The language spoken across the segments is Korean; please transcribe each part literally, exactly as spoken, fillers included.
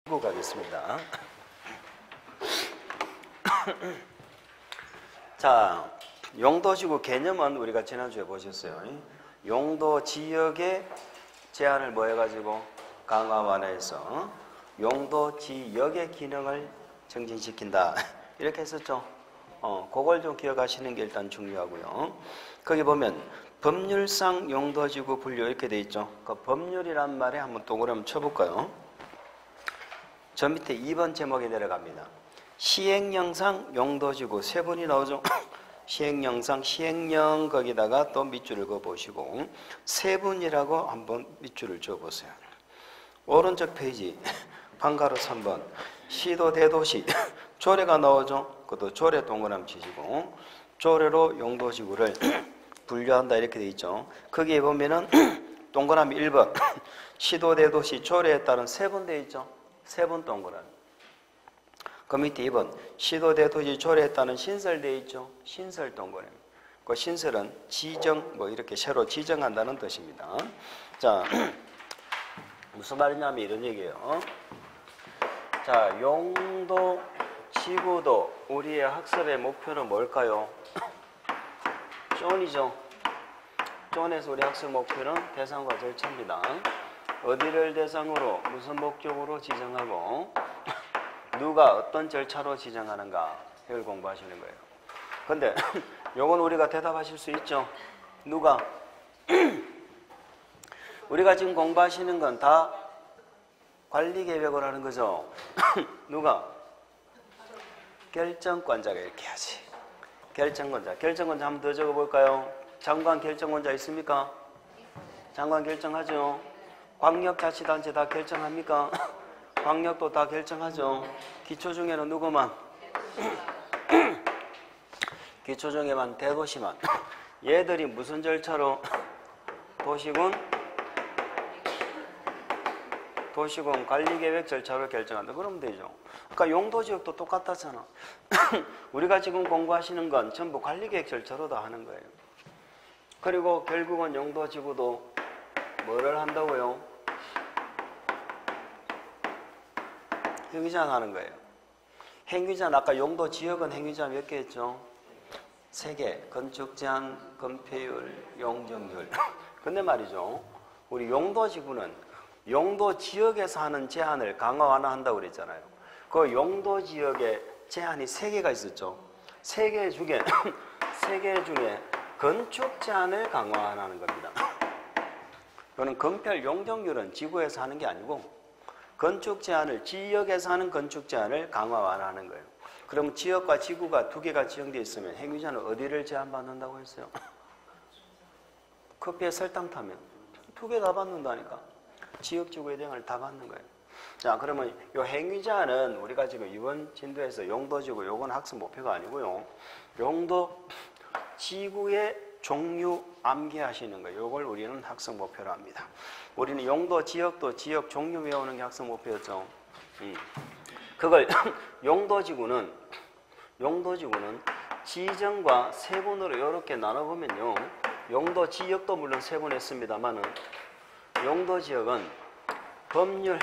보고 가겠습니다. 자, 용도지구 개념은 우리가 지난주에 보셨어요. 용도 지역의 제한을 뭐 해가지고 강화 완화해서 용도 지역의 기능을 증진시킨다. 이렇게 했었죠. 어, 그걸 좀 기억하시는 게 일단 중요하고요. 거기 보면 법률상 용도지구 분류 이렇게 돼 있죠. 그 법률이란 말에 한번 동그라미 쳐볼까요? 저 밑에 이 번 제목에 내려갑니다. 시행령상 용도지구 세 번이 나오죠. 시행령상 시행령 거기다가 또 밑줄을 그어보시고 세분이라고 한번 밑줄을 줘보세요. 오른쪽 페이지 방가로 삼 번 시도 대도시 조례가 나오죠. 그것도 조례 동그라미 치시고 조례로 용도지구를 분류한다 이렇게 돼 있죠. 거기에 보면은 동그라미 일 번 시도 대도시 조례에 따른 세 번 돼 있죠. 세 번 동그라미. 그 밑에 이 번 시도 대도시 조례에 따른 신설 돼 있죠. 신설 동그라미. 그 신설은 지정 뭐 이렇게 새로 지정한다는 뜻입니다. 자, 무슨 말이냐면 이런 얘기예요. 자, 용도 지구도 우리의 학습의 목표는 뭘까요? 존이죠. 존에서 우리 학습 목표는 대상과 절차입니다. 어디를 대상으로 무슨 목적으로 지정하고 누가 어떤 절차로 지정하는가 이걸 공부하시는 거예요. 근데 요건 우리가 대답하실 수 있죠. 누가? 우리가 지금 공부하시는 건 다 관리계획을 하는 거죠. 누가? 결정권자가 이렇게 하지. 결정권자. 결정권자 한번 더 적어볼까요? 장관 결정권자 있습니까? 장관 결정하죠. 광역자치단체 다 결정합니까? 광역도 다 결정하죠. 기초 중에는 누구만? 기초 중에만 대도시만. 얘들이 무슨 절차로? 도시군? 도시군 관리계획 절차로 결정한다. 그러면 되죠. 그러니까 용도지역도 똑같았잖아. 우리가 지금 공부하시는 건 전부 관리계획 절차로 다 하는 거예요. 그리고 결국은 용도지구도 뭐를 한다고요? 행위제한 하는 거예요. 행위제한 아까 용도 지역은 행위제한 몇 개 했죠? 세 개. 건축 제한, 건폐율, 용적률. 근데 말이죠. 우리 용도 지구는 용도 지역에서 하는 제한을 강화 완화한다고 그랬잖아요. 그 용도 지역에 제한이 세 개가 있었죠. 세 개 중에 세 개 중에 건축 제한을 강화 완화하는 겁니다. 이거는 건폐율, 용적률은 지구에서 하는 게 아니고 건축 제한을 지역에서 하는 건축 제한을 강화 완화하는 거예요. 그럼 지역과 지구가 두 개가 지정되어 있으면 행위자는 어디를 제한받는다고 했어요? 커피에 설탕 타면 두 개 다 받는다니까. 지역 지구에 대한 다 받는 거예요. 자, 그러면 이 행위자는 우리가 지금 이번 진도에서 용도지구 요건 학습 목표가 아니고요. 용도 지구의 종류 암기하시는 거예요. 요걸 우리는 학습 목표로 합니다. 우리는 용도 지역도 지역 종류 외우는 게 학습 목표였죠. 음. 그걸 용도지구는 용도지구는 지정과 세분으로 이렇게 나눠보면요. 용도 지역도 물론 세분했습니다만은 용도 지역은 법률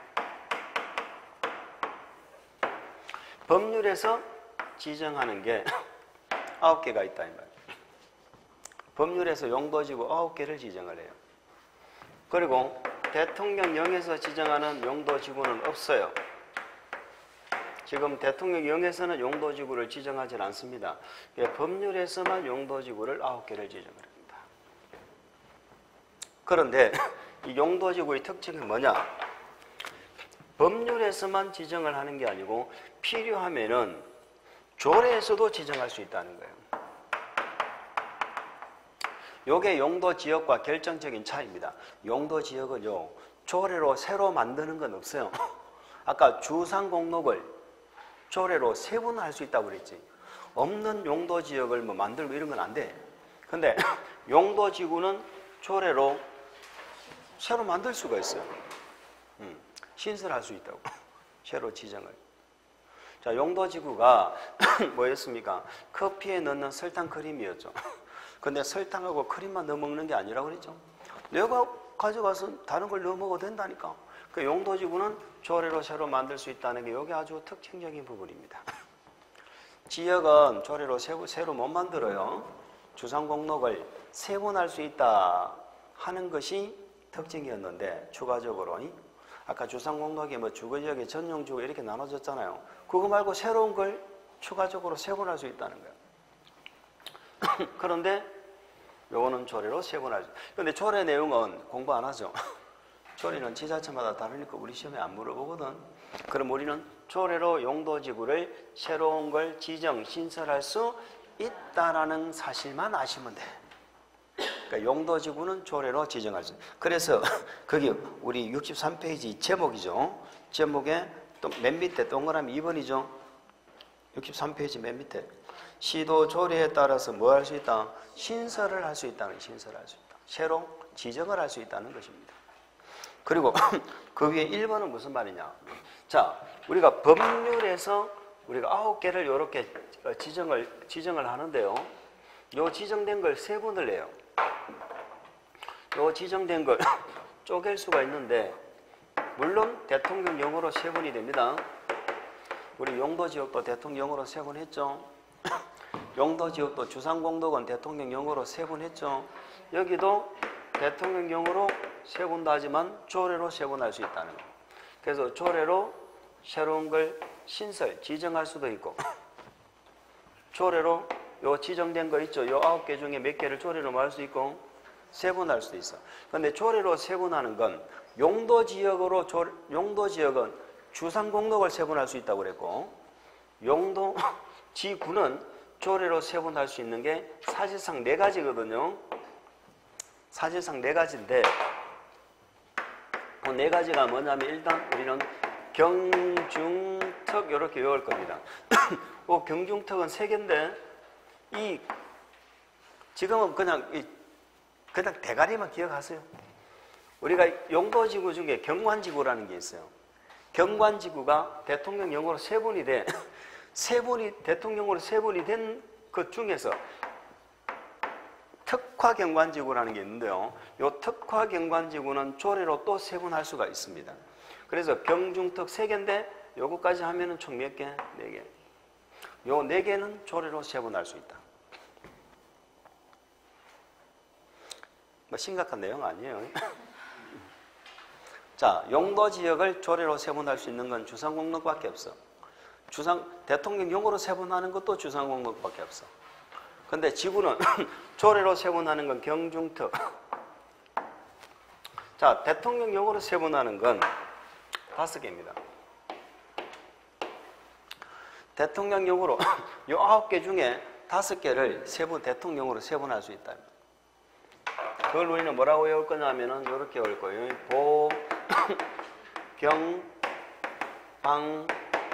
법률에서 지정하는 게 아홉 개가 있다 이 말이에요. 법률에서 용도지구 아홉 개를 지정을 해요. 그리고 대통령령에서 지정하는 용도지구는 없어요. 지금 대통령령에서는 용도지구를 지정하지 않습니다. 법률에서만 용도지구를 아홉 개를 지정을 합니다. 그런데 이 용도지구의 특징이 뭐냐? 법률에서만 지정을 하는 게 아니고 필요하면은 조례에서도 지정할 수 있다는 거예요. 요게 용도지역과 결정적인 차이입니다. 용도지역을요, 조례로 새로 만드는 건 없어요. 아까 주상공록을 조례로 세분화할 수 있다고 그랬지. 없는 용도지역을 뭐 만들고 이런 건 안 돼. 근데 용도지구는 조례로 새로 만들 수가 있어요. 음, 신설할 수 있다고. 새로 지정을. 자, 용도지구가 뭐였습니까? 커피에 넣는 설탕 크림이었죠. 근데 설탕하고 크림만 넣어 먹는 게 아니라고 그랬죠. 내가 가져가서 다른 걸 넣어 먹어도 된다니까. 그 용도지구는 조례로 새로 만들 수 있다는 게 이게 아주 특징적인 부분입니다. 지역은 조례로 새로, 새로 못 만들어요. 주상공록을 세분할 수 있다 하는 것이 특징이었는데 추가적으로 아까 주상공록이 뭐 주거지역의 전용주거 이렇게 나눠졌잖아요. 그거 말고 새로운 걸 추가적으로 세분할 수 있다는 거예요. 그런데 요거는 조례로 세분할 수. 그런데 조례 내용은 공부 안 하죠. 조례는 지자체마다 다르니까 우리 시험에 안 물어보거든. 그럼 우리는 조례로 용도지구를 새로운 걸 지정, 신설할 수 있다라는 사실만 아시면 돼. 그러니까 용도지구는 조례로 지정할 수. 그래서 거기 우리 육십삼 페이지 제목이죠. 제목에 또 맨 밑에 동그라미 이 번이죠. 육십삼 페이지 맨 밑에 시도 조례에 따라서 뭐 할 수 있다? 신설을 할 수 있다는 신설할 수 있다. 새로 지정을 할 수 있다는 것입니다. 그리고 그 위에 일 번은 무슨 말이냐? 자, 우리가 법률에서 우리가 아홉 개를 이렇게 지정을 지정을 하는데요. 요 지정된 걸 세분을 해요. 요 지정된 걸 쪼갤 수가 있는데 물론 대통령령으로 세분이 됩니다. 우리 용도지역도 대통령령으로 세분했죠. 용도지역도 주상공덕은 대통령령으로 세분했죠. 여기도 대통령령으로 세분도 하지만 조례로 세분할 수 있다는 거예요. 그래서 조례로 새로운 걸 신설, 지정할 수도 있고 조례로 요 지정된 거 있죠. 요 아홉 개 중에 몇 개를 조례로 뭐 할 수 있고 세분할 수도 있어. 그런데 조례로 세분하는 건 용도지역으로 조, 용도지역은 주상공덕을 세분할 수 있다고 그랬고 용도지구는 조례로 세분할 수 있는 게 사실상 네 가지거든요. 사실상 네 가지인데 그 네 가지가 뭐냐면 일단 우리는 경중특 이렇게 외울 겁니다. 그 경중특은 세 개인데 이 지금은 그냥 이 그냥 대가리만 기억하세요. 우리가 용도지구 중에 경관지구라는 게 있어요. 경관지구가 대통령령으로 세분이 돼. 세분이 대통령으로 세분이 된 것 중에서 특화경관지구라는 게 있는데요. 이 특화경관지구는 조례로 또 세분할 수가 있습니다. 그래서 경중특 세 개인데 요거까지 하면은 총 몇 개? 네 개. 요 네 개는 조례로 세분할 수 있다. 뭐 심각한 내용 아니에요. 자, 용도지역을 조례로 세분할 수 있는 건 주상공록밖에 없어. 주상 대통령령으로 세분하는 것도 주상공록밖에 없어. 근데 지구는 조례로 세분하는 건 경중특. 자, 대통령령으로 세분하는 건 다섯 개입니다. 대통령령으로 이 아홉 개 중에 다섯 개를 세분 대통령령으로 세분할 수 있다. 그걸 우리는 뭐라고 외울 거냐면은 이렇게 외울 거예요. 보, 경, 방,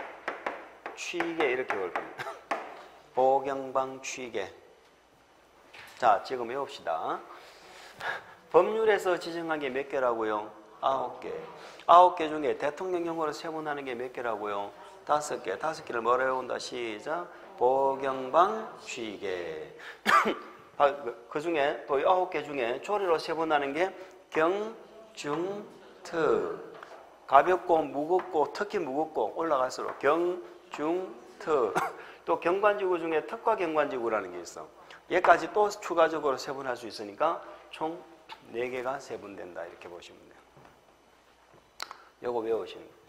취계 이렇게 외울 겁니다. 보경방, 취계. 자, 지금 외웁시다. 법률에서 지정한 게 몇 개라고요? 아홉 개. 아홉 개 중에 대통령령으로 세분하는 게 몇 개라고요? 다섯 개. 다섯 개를 뭐라 외운다? 시작. 보경방, 취계. 그 중에 또 아홉 개 중에 조례로 세분하는 게 경, 중, 특. 가볍고 무겁고 특히 무겁고 올라갈수록 경, 중, 특. 또 경관지구 중에 특화경관지구라는 게 있어. 얘까지 또 추가적으로 세분할 수 있으니까 총 네 개가 세분된다 이렇게 보시면 돼요. 요거 외우시는 거예요.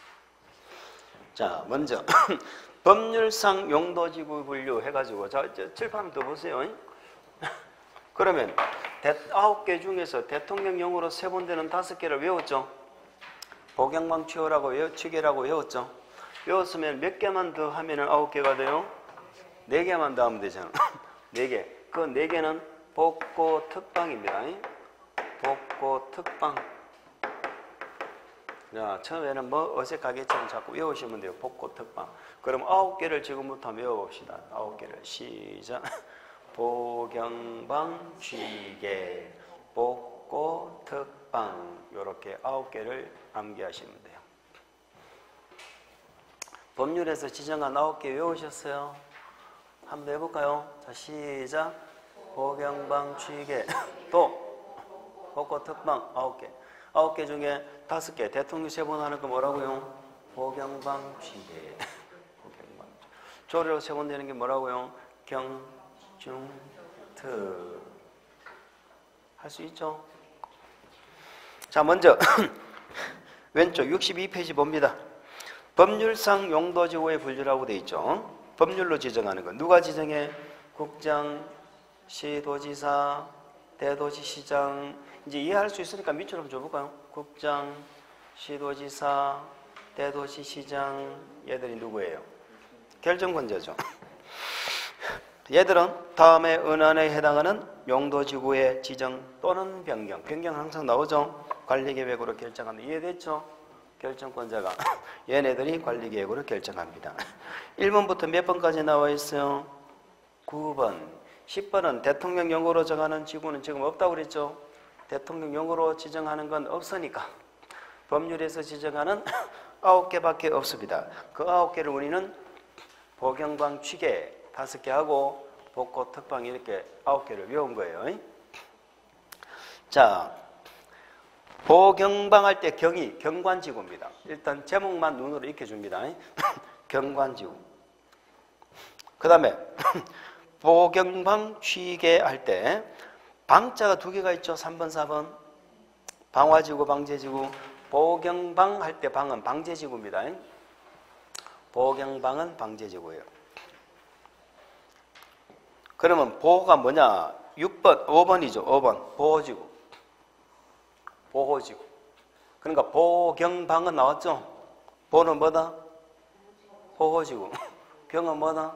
자, 먼저 법률상 용도지구 분류 해가지고 자, 칠판 더 보세요. 그러면 아홉 개 중에서 대통령령으로 세분되는 다섯 개를 외웠죠. 보경방 취호라고 외워, 취계라고 외웠죠. 외웠으면 몇 개만 더 하면은 아홉 개가 돼요? 네 개만 더 하면 되잖아. 네 개. 그 네 개는 복고 특방입니다. 복고 특방. 자, 처음에는 뭐 어색하겠지만 자꾸 외우시면 돼요. 복고 특방. 그럼 아홉 개를 지금부터 외워봅시다. 아홉 개를 시작. 보경방 취계, 복고 특방. 요렇게 아홉 개를 암기하시면 돼요. 법률에서 지정한 아홉 개 외우셨어요? 한번 해볼까요? 자, 시작. 보경방 취계. 또 복고 특방 아홉 개. 아홉 개 중에 다섯 개 대통령 세분하는 거 뭐라고요? 보경방 취계. 보경방. 조례로 세분되는 게 뭐라고요? 경, 중, 트. 할 수 있죠? 자, 먼저 왼쪽 육십이 페이지 봅니다. 법률상 용도지구의 분류라고 돼 있죠. 법률로 지정하는 거 누가 지정해? 국장, 시도지사, 대도시시장. 이제 이해할 수 있으니까 밑으로 한번 줘볼까요? 국장, 시도지사, 대도시시장. 얘들이 누구예요? 결정권자죠. 얘들은 다음에 은안에 해당하는 용도지구의 지정 또는 변경. 변경 항상 나오죠. 관리계획으로 결정합니다. 이해됐죠? 결정권자가. 얘네들이 관리계획으로 결정합니다. 일 번부터 몇 번까지 나와 있어요? 구 번. 십 번은 대통령령으로 정하는 지구는 지금 없다고 그랬죠? 대통령령으로 지정하는 건 없으니까 법률에서 지정하는 아홉 개밖에 없습니다. 그 아홉 개를 우리는 보경방 취계 다섯 개 하고 복고 특방 이렇게 아홉 개를 외운 거예요. 자, 보경방 할 때 경이 경관지구입니다. 일단 제목만 눈으로 익혀줍니다. 경관지구. 그 다음에 보경방 취계 할 때 방자가 두 개가 있죠. 삼 번, 사 번. 방화지구, 방제지구. 보경방 할 때 방은 방제지구입니다. 보경방은 방제지구예요. 그러면 보호가 뭐냐? 육 번, 오 번이죠. 오 번. 보호지구. 보호지구. 그러니까 보경방은 나왔죠? 보는 뭐다? 보호지구. 경은 뭐다?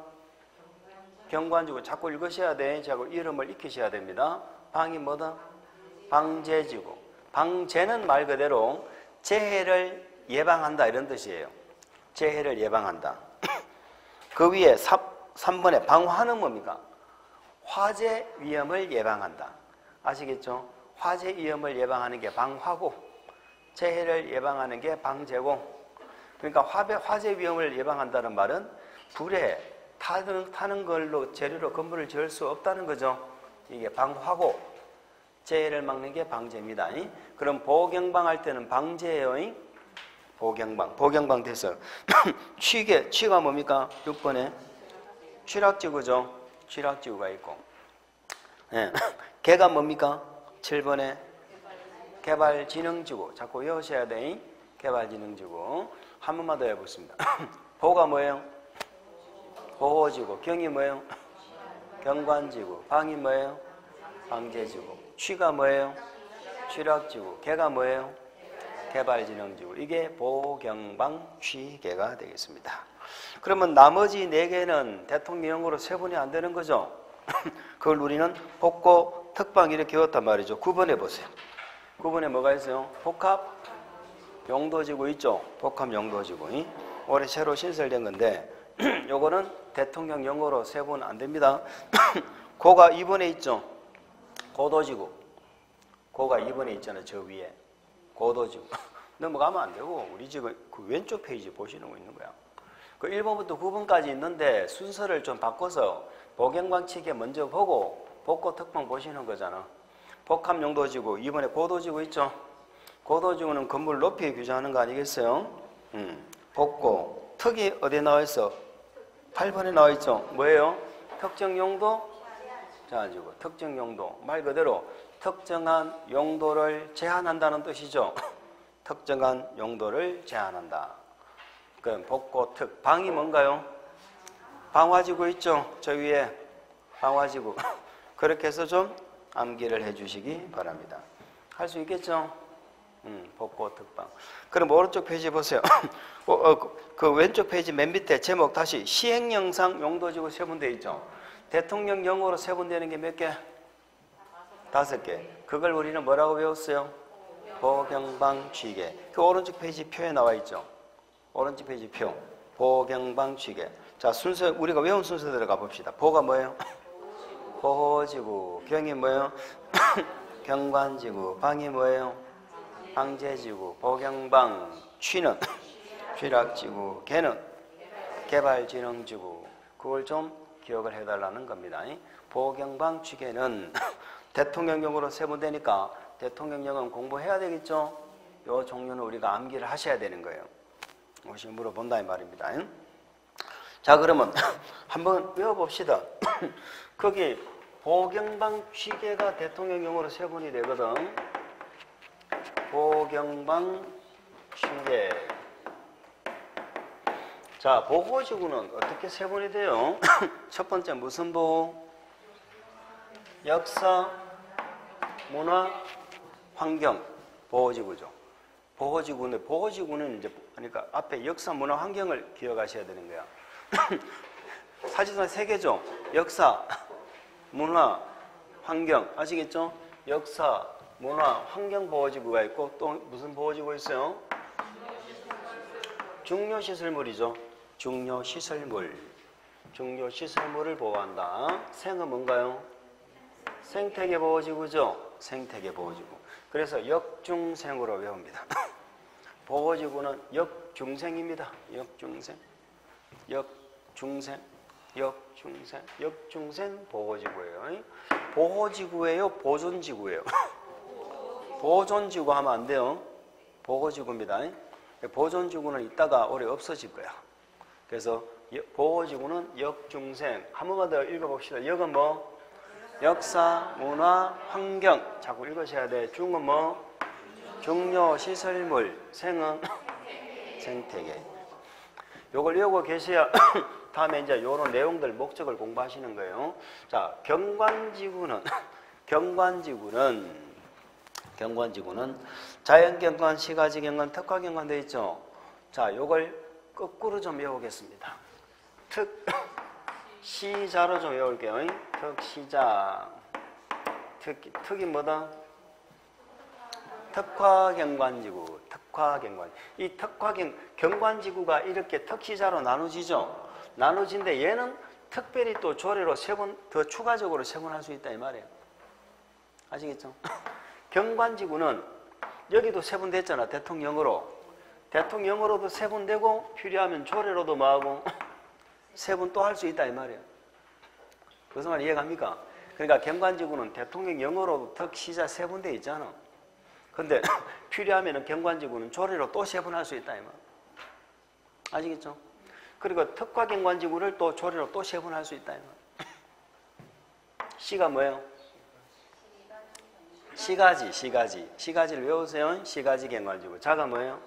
경관지구. 자꾸 읽으셔야 돼. 자꾸 이름을 익히셔야 됩니다. 방이 뭐다? 방제지구. 방제는 말 그대로 재해를 예방한다 이런 뜻이에요. 재해를 예방한다. 그 위에 삼 번에 방화는 뭡니까? 화재 위험을 예방한다. 아시겠죠? 화재 위험을 예방하는 게 방화고 재해를 예방하는 게 방제고. 그러니까 화재, 화재 위험을 예방한다는 말은 불에 타는, 타는 걸로 재료로 건물을 지을 수 없다는 거죠. 이게 방화고 재해를 막는 게 방제입니다. 그럼 보경방 할 때는 방제예요. 보경방. 보경방 됐어요. 취계. 취가 뭡니까? 육 번에 취락지구죠. 취락지구가 있고. 네. 개가 뭡니까? 칠 번에 개발진흥지구. 자꾸 외우셔야 돼. 개발진흥지구. 한 번만 더 해보겠습니다. 보가 뭐예요? 보호지구. 경이 뭐예요? 경관지구. 방이 뭐예요? 방제지구. 취가 뭐예요? 취락지구. 개가 뭐예요? 개발진흥지구. 이게 보경방 취계가 되겠습니다. 그러면 나머지 네 개는 대통령령으로 세분이 안 되는 거죠. 그걸 우리는 복고 특방 이렇게 외웠단 말이죠. 구 번 해보세요. 구 번에 뭐가 있어요? 복합 용도지구 있죠. 복합 용도지구. 올해 새로 신설된 건데 요거는 대통령령으로 세분 안 됩니다. 고가 이 번에 있죠. 고도지구. 고가 이 번에 있잖아요. 저 위에. 고도지구. 넘어가면 안 되고 우리 지금 그 왼쪽 페이지 보시는 거 있는 거야. 그 일 번부터 구 번까지 있는데 순서를 좀 바꿔서 보경방치계 먼저 보고 복고 특방 보시는 거잖아. 복합 용도지구. 이번에 고도지구 있죠. 고도지구는 건물 높이 규정하는 거 아니겠어요? 음. 복고. 특이 어디에 나와 있어? 팔 번에 나와 있죠. 뭐예요? 특정 용도 제한지구. 특정 용도. 말 그대로 특정한 용도를 제한한다는 뜻이죠. 특정한 용도를 제한한다. 그럼 복고 특. 방이 뭔가요? 방화지구 있죠? 저 위에 방화지구. 그렇게 해서 좀 암기를 해주시기 바랍니다. 할 수 있겠죠? 음, 복고 특방. 그럼 오른쪽 페이지 보세요. 어, 어, 그, 그 왼쪽 페이지 맨 밑에 제목 다시 시행령상 용도지구 세분되어 있죠? 대통령령으로 세분되는 게 몇 개? 다섯 개. 그걸 우리는 뭐라고 배웠어요? 보경방 취계. 그 오른쪽 페이지 표에 나와 있죠? 오른쪽 페이지 표. 보경방 취계. 자, 순서, 우리가 외운 순서 들어가 봅시다. 보가 뭐예요? 보호지구. 경이 뭐예요? 경관지구. 방이 뭐예요? 방제지구. 보경방. 취는? 취락지구. 개는? 개발진흥지구. 그걸 좀 기억을 해달라는 겁니다. 보경방 취계는 대통령령으로 세분되니까 대통령령은 공부해야 되겠죠? 요 종류는 우리가 암기를 하셔야 되는 거예요. 혹시 물어본다 이 말입니다. 자, 그러면 한번 외워봅시다. 거기 보경방 취계가 대통령령으로 세분이 되거든. 보경방 취계. 자, 보호지구는 어떻게 세분이 돼요? 첫 번째 무슨 보호? 역사, 문화, 환경 보호지구죠. 보호지구인데 보호지구는 이제 그러니까 앞에 역사, 문화, 환경을 기억하셔야 되는 거야. 사실상 세 개죠. 역사, 문화, 환경. 아시겠죠? 역사, 문화, 환경 보호지구가 있고 또 무슨 보호지구 있어요? 중요시설물이죠. 중요시설물. 중요시설물을 보호한다. 생은 뭔가요? 생태계 보호지구죠. 생태계 보호지구. 그래서 역중생으로 외웁니다. 보호지구는 역중생입니다. 역중생. 역중생. 역중생. 역중생 보호지구예요. 보호지구예요? 보존지구예요? 보존지구 하면 안 돼요. 보호지구입니다. 보존지구는 이따가 오래 없어질 거야. 그래서 보호지구는 역중생. 한 번만 더 읽어봅시다. 역은 뭐? 역사, 문화, 환경. 자꾸 읽으셔야 돼. 중은 뭐? 중요시설물. 생은? 생태계. 요걸 외우고 계셔야 다음에 이제 요런 내용들, 목적을 공부하시는 거예요. 자, 경관지구는, 경관지구는, 경관지구는 자연경관, 시가지경관, 특화경관 되어 있죠. 자, 요걸 거꾸로 좀 외우겠습니다. 특, 시자로 좀 외울게요. 특시자. 특, 특이 뭐다? 특화경관지구. 특화경관. 이 특화경, 경관지구가 이렇게 특시자로 나누지죠. 나누진데 얘는 특별히 또 조례로 세 번 더 추가적으로 세분할 수 있다 이 말이에요. 아시겠죠? 경관지구는 여기도 세분됐잖아. 대통령으로. 대통령으로도 세분되고 필요하면 조례로도 뭐하고 세분 또 할 수 있다 이 말이에요. 무슨 말 이해갑니까? 그러니까 경관지구는 대통령령으로도 특시자 세분돼 있잖아. 근데 필요하면 경관지구는 조례로 또 세분할 수 있다 이 말. 아시겠죠? 그리고 특화경관지구를 또 조례로 또 세분할 수 있다 이 말. 시가 뭐예요? 시가지, 시가지. 시가지를 외우세요. 시가지 경관지구. 자가 뭐예요?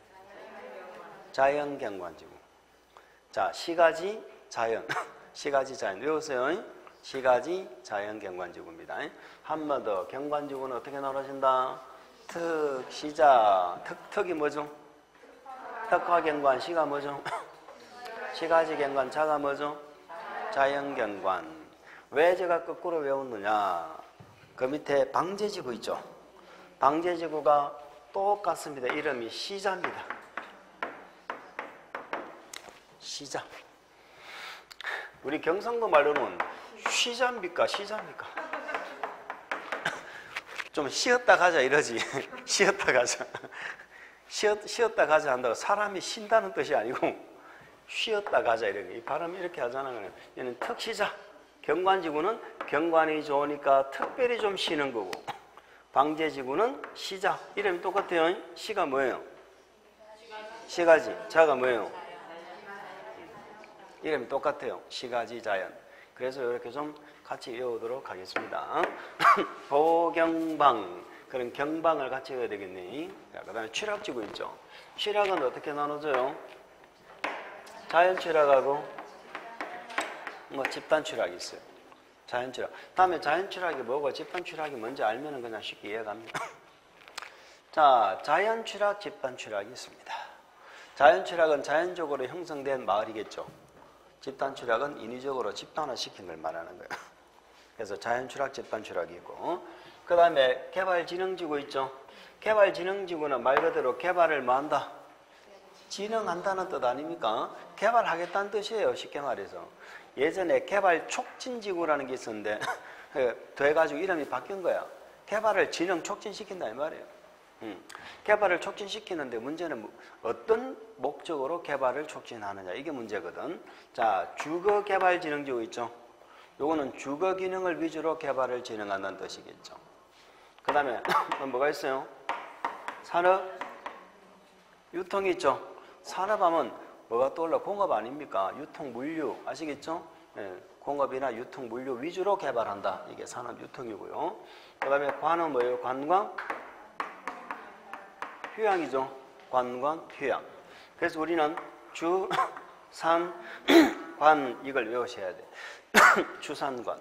자연경관지구. 자, 시가지, 자연. 시가지, 자연. 외우세요. 시가지, 자연경관지구입니다. 한 번 더. 경관지구는 어떻게 나눠진다? 특, 시자. 특, 특이 뭐죠? 특화경관. 시가 뭐죠? 시가지 경관. 자가 뭐죠? 자연경관. 왜 제가 거꾸로 외웠느냐? 그 밑에 방제지구 있죠? 방제지구가 똑같습니다. 이름이 시자입니다. 시자. 우리 경상도 말로는 쉬자입니까? 시자입니까? 좀 쉬었다 가자 이러지. 쉬었다 가자. 쉬었, 쉬었다 가자 한다고 사람이 쉰다는 뜻이 아니고 쉬었다 가자 이렇게. 이 발음 이렇게 하잖아요. 얘는 특시자. 경관지구는 경관이 좋으니까 특별히 좀 쉬는 거고, 방제지구는 시자. 이름이 똑같아요. 시가 뭐예요? 시가지. 자가 뭐예요? 이름이 똑같아요. 시가지, 자연. 그래서 이렇게 좀 같이 외우도록 하겠습니다. 보경방. 그런 경방을 같이 외워야 되겠네. 그 다음에 취락지구 있죠. 취락은 어떻게 나눠져요? 자연 취락하고 뭐 집단 취락이 있어요. 자연 취락. 다음에 자연 취락이 뭐고 집단 취락이 뭔지 알면은 그냥 쉽게 이해갑니다. 자, 자연 취락, 집단 취락이 있습니다. 자연 취락은 자연적으로 형성된 마을이겠죠. 집단 취락은 인위적으로 집단화시킨 걸 말하는 거예요. 그래서 자연 취락, 집단 취락이 있고, 그 다음에 개발진흥지구 있죠. 개발진흥지구는 말 그대로 개발을 뭐 한다? 진흥한다는 뜻 아닙니까? 개발하겠다는 뜻이에요. 쉽게 말해서. 예전에 개발촉진지구라는 게 있었는데 돼가지고 이름이 바뀐 거야. 개발을 진흥 촉진시킨다 이 말이에요. 음. 개발을 촉진시키는데 문제는 어떤 목적으로 개발을 촉진하느냐, 이게 문제거든. 자, 주거개발진흥지구 있죠. 요거는 주거기능을 위주로 개발을 진행한다는 뜻이겠죠. 그 다음에 뭐가 있어요? 산업 유통이 있죠. 산업하면 뭐가 떠올라? 공업 아닙니까? 유통 물류 아시겠죠? 예, 공업이나 유통 물류 위주로 개발한다. 이게 산업 유통이고요. 그 다음에 관은 뭐예요? 관광 휴양이죠. 관광 휴양. 그래서 우리는 주, 산, 관 이걸 외우셔야 돼. 주산관.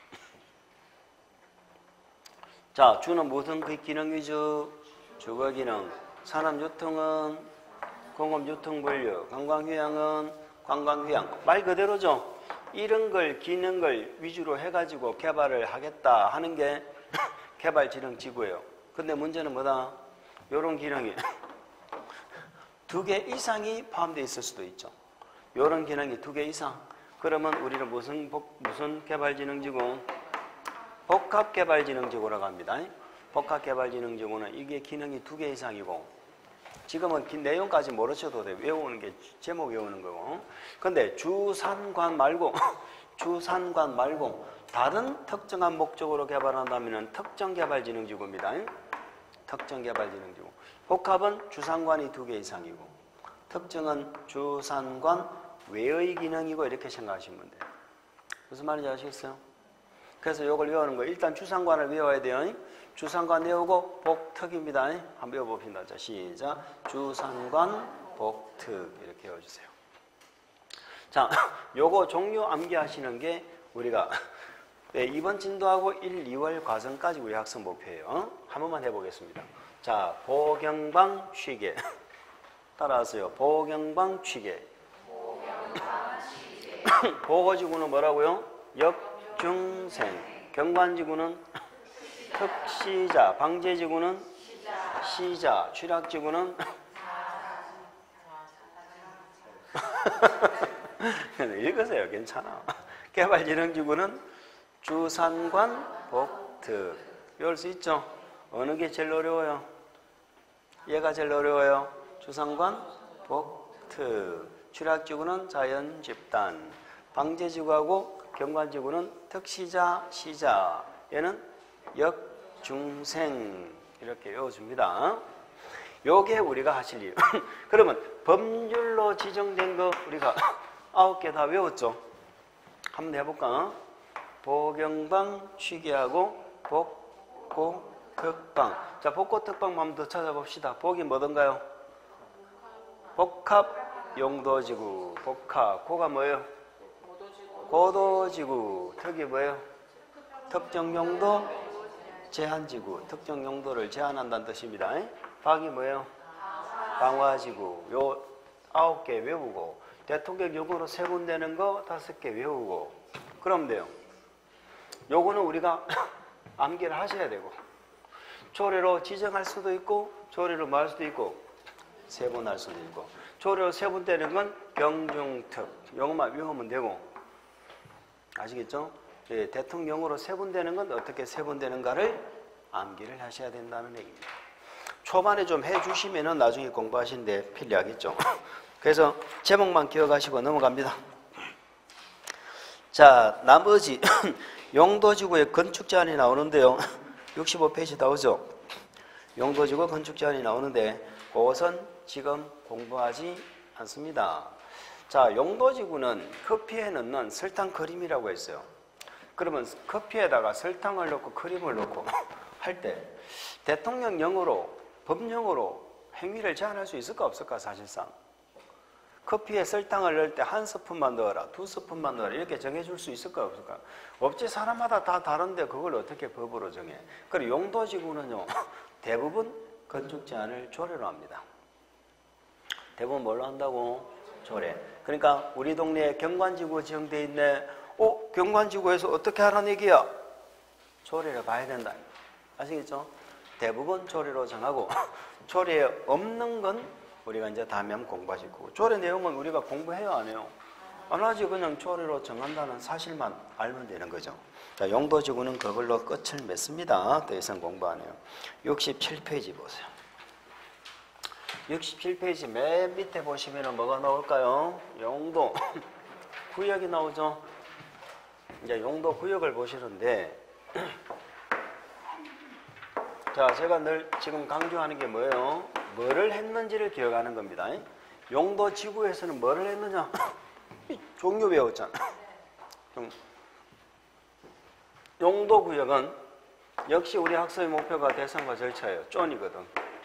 자, 주는 무슨 그 기능이죠? 주거 기능. 산업 유통은 공업 유통 분류. 관광 휴양은 관광 휴양. 말 그대로죠. 이런 걸 기능 걸 위주로 해가지고 개발을 하겠다 하는 게 개발진흥지구예요. 근데 문제는 뭐다? 요런 기능이 두 개 이상이 포함되어 있을 수도 있죠. 요런 기능이 두 개 이상. 그러면 우리는 무슨 복, 무슨 개발진흥지구? 복합개발진흥지구라고 합니다. 복합개발진흥지구는 이게 기능이 두 개 이상이고, 지금은 긴 내용까지 모르셔도 돼. 외우는 게 제목 외우는 거고. 근데 주산관 말고 주산관 말고 다른 특정한 목적으로 개발한다면 특정개발진흥지구입니다. 특정개발진흥지구. 복합은 주산관이 두 개 이상이고, 특정은 주산관 외의 기능이고, 이렇게 생각하시면 돼요. 무슨 말인지 아시겠어요? 그래서 이걸 외우는 거예요. 일단 주산관을 외워야 돼요. 주산관 외우고 복특입니다. 한번 외워봅시다. 자, 시작. 주산관 복특 이렇게 외워주세요. 자, 요거 종류 암기하시는 게 우리가 네, 이번 진도하고 일, 이월 과정까지 우리 학습 목표예요. 한 번만 해보겠습니다. 자, 보경방 취계. 따라하세요. 보경방 취계. 보거지구는 뭐라고요? 역중생. 경관지구는 특시자. 방제지구는 시자. 취락지구는 읽으세요. 괜찮아. 개발진흥지구는 주산관 복특. 외울 수 있죠? 어느 게 제일 어려워요? 얘가 제일 어려워요. 주산관 복특. 취락지구는 자연집단. 방제지구하고 경관지구는 특시자, 시자. 얘는 역중생. 이렇게 외워줍니다. 요게 우리가 하실 일. 그러면 법률로 지정된 거 우리가 아홉 개 다 외웠죠? 한번 해볼까? 보경방 취계하고 복고 특방. 자, 복고 특방 한번 더 찾아봅시다. 복이 뭐던가요? 복합 용도지구. 복합. 고가 뭐예요? 고도지구. 특이 뭐예요? 특정 용도 제한지구. 특정 용도를 제한한다는 뜻입니다. 박이 뭐예요? 방화지구. 요 아홉 개 외우고, 대통령 요구로 세 군데는 거 다섯 개 외우고, 그럼 돼요. 요거는 우리가 암기를 하셔야 되고, 조례로 지정할 수도 있고, 조례로 말 수도 있고, 세분할 수도 있고, 조례로 세분되는 건 경중특. 요것만 외우면 되고, 아시겠죠? 예, 대통령으로 세분되는 건 어떻게 세분되는가를 암기를 하셔야 된다는 얘기입니다. 초반에 좀 해주시면은 나중에 공부하시는데 필요하겠죠. 그래서 제목만 기억하시고 넘어갑니다. 자, 나머지 용도지구의 건축 제한이 나오는데요. 육십오 페이지 나오죠? 용도지구 건축 제한이 나오는데 그것은 지금 공부하지 않습니다. 자, 용도지구는 커피에 넣는 설탕 크림이라고 했어요. 그러면 커피에다가 설탕을 넣고 크림을 넣고 할 때 대통령령으로, 법령으로 행위를 제한할 수 있을까 없을까? 사실상 커피에 설탕을 넣을 때 한 스푼만 넣어라, 두 스푼만 넣어라, 이렇게 정해줄 수 있을까 없을까? 없지. 사람마다 다 다른데 그걸 어떻게 법으로 정해? 그리고 용도지구는요, 대부분 건축 제한을 조례로 합니다. 대부분 뭘로 한다고? 조례. 그러니까 우리 동네에 경관지구 지정돼 있네. 어? 경관지구에서 어떻게 하라는 얘기야? 조례를 봐야 된다. 아시겠죠? 대부분 조례로 정하고 조례에 없는 건 우리가 이제 다음에 한번 공부하실 거고, 조례 내용은 우리가 공부해요, 안 해요? 안 하지. 그냥 조례로 정한다는 사실만 알면 되는 거죠. 자, 용도지구는 그걸로 끝을 맺습니다. 더 이상 공부 안 해요. 육십칠 페이지 보세요. 육십칠 페이지 맨 밑에 보시면 뭐가 나올까요? 용도 구역이 나오죠. 이제 용도 구역을 보시는데, 자, 제가 늘 지금 강조하는 게 뭐예요? 뭐를 했는지를 기억하는 겁니다. 용도지구에서는 뭐를 했느냐? 종류 배웠잖아. 용도구역은 역시 우리 학습의 목표가 대상과 절차예요. 쫀이거든.